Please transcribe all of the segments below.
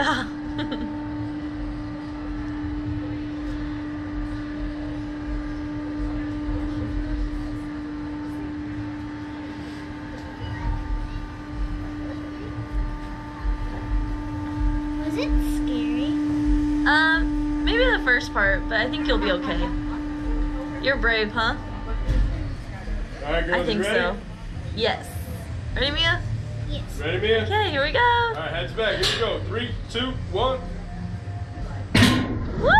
Yeah. Was it scary? Maybe the first part, but I think you'll be okay. You're brave, huh? All right, girls, I think you ready? so. Yes. Ready, Mia? Yes. Ready, Mia? Okay, here we go. All right, heads back. Here we go. 3, 2, 1. Woo!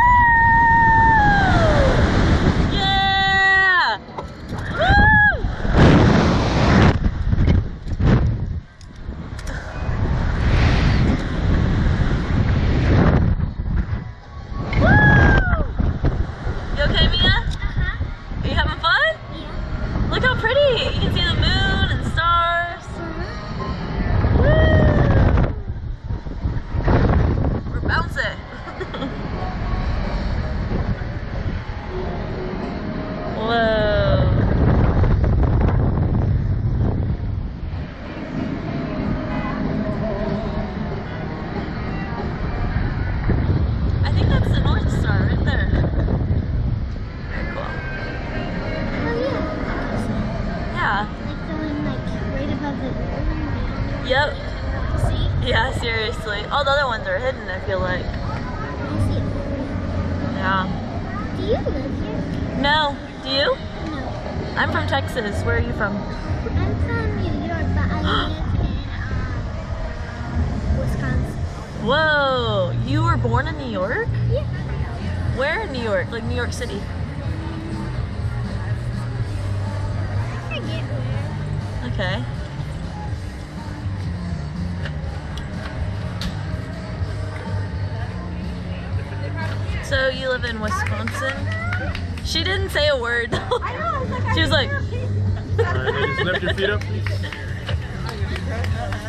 Yeah! Woo! You okay, Mia? Uh-huh. Are you having fun? Yeah. Look how pretty! You can see the moon and stars. Uh-huh. Woo! We're bouncing. Whoa. I think that's the North Star right there. Very cool. Oh yeah. Yeah. Like going like right above the moon. Yep. See? Yeah, seriously. All the other ones are hidden, I feel like. I see it. Yeah. Do you live here? No. Do you? No. I'm from Texas. Where are you from? I'm from New York, but I live in Wisconsin. Whoa. You were born in New York? Yeah. Where in New York? Like New York City? I forget where. Okay. So you live in Wisconsin? She didn't say a word though. I know. I was like, She was like, All right, ladies, lift your feet up, please.